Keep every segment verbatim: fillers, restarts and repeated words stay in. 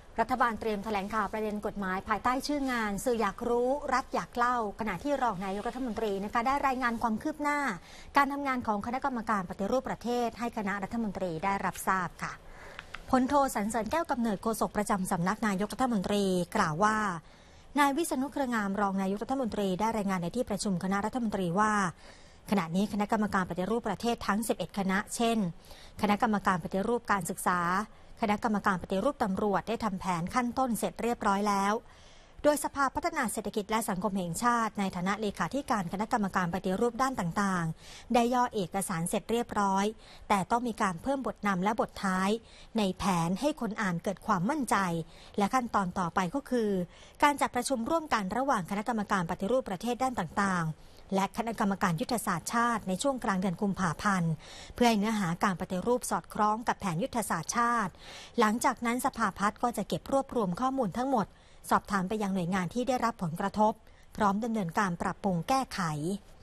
รัฐบาลเตรียมแถลงข่าวประเด็นกฎหมายภายใต้ชื่องานสื่ออยากรู้รัฐอยากเล่าขณะที่รองนายกรัฐมนตรีนะคะได้รายงานความคืบหน้าการทำงานของคณะกรรมการปฏิรูปประเทศให้คณะรัฐมนตรีได้รับทราบค่ะพลโทสรรเสริญแก้วกำเนิดโฆษกประจำสำนักนายกรัฐมนตรีกล่าวว่านายวิษณุเครืองามรองนายกรัฐมนตรีได้รายงานในที่ประชุมคณะรัฐมนตรีว่าขณะนี้คณะกรรมการปฏิรูปประเทศทั้งสิบเอ็ดคณะเช่นคณะกรรมการปฏิรูปการศึกษาคณะกรรมการปฏิรูปตำรวจได้ทำแผนขั้นต้นเสร็จเรียบร้อยแล้วโดยสภาพัฒนาเศรษฐกิจและสังคมแห่งชาติในฐานะเลขาธิการคณะกรรมการปฏิรูปด้านต่างๆได้ย่อเอกสารเสร็จเรียบร้อยแต่ต้องมีการเพิ่มบทนำและบทท้ายในแผนให้คนอ่านเกิดความมั่นใจและขั้นตอนต่อไปก็คือการจัดประชุมร่วมกันระหว่างคณะกรรมการปฏิรูปประเทศด้านต่างๆและคณะกรรมการยุทธศาสตร์ชาติในช่วงกลางเดือนกุมภาพันธ์เพื่อให้เนื้อหาการปฏิรูปสอดคล้องกับแผนยุทธศาสตร์ชาติหลังจากนั้นสภาพัฒน์ก็จะเก็บรวบรวมข้อมูลทั้งหมดสอบถามไปยังหน่วยงานที่ได้รับผลกระทบพร้อมดำเนินการปรับปรุงแก้ไข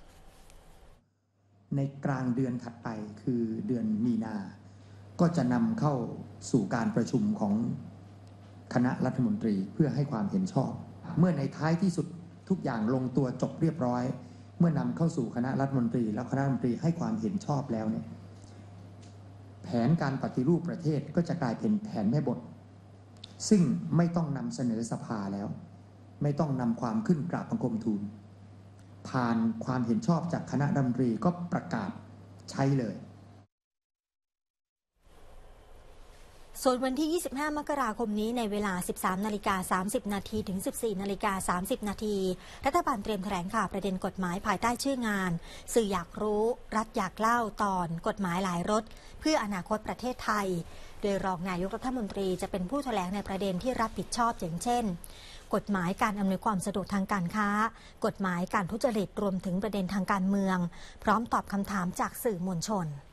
ในกลางเดือนถัดไปคือเดือนมีนาก็จะนำเข้าสู่การประชุมของคณะรัฐมนตรีเพื่อให้ความเห็นชอบเมื่อในท้ายที่สุดทุกอย่างลงตัวจบเรียบร้อยเมื่อนำเข้าสู่คณะรัฐมนตรีแล้วคณะรัฐมนตรีให้ความเห็นชอบแล้วเนี่ยแผนการปฏิรูปประเทศก็จะกลายเป็นแผนแม่บทซึ่งไม่ต้องนำเสนอสภาแล้วไม่ต้องนำความขึ้นกราบบังคมทูลผ่านความเห็นชอบจากคณะรัฐมนตรีก็ประกาศใช้เลยส่วนวันที่ ยี่สิบห้า มกราคมนี้ในเวลา สิบสาม นาฬิกา สามสิบ นาทีถึง สิบสี่ นาฬิกา สามสิบ นาทีรัฐบาลเตรียมแถลงข่าวประเด็นกฎหมายภายใต้ชื่องานสื่ออยากรู้รัฐอยากเล่าตอนกฎหมายหลายรสเพื่ออนาคตประเทศไทยโดยรองนายกรัฐมนตรีจะเป็นผู้แถลงในประเด็นที่รับผิดชอบอย่างเช่นกฎหมายการอำนวยความสะดวกทางการค้ากฎหมายการทุจริตรวมถึงประเด็นทางการเมืองพร้อมตอบคำถามจากสื่อมวลชน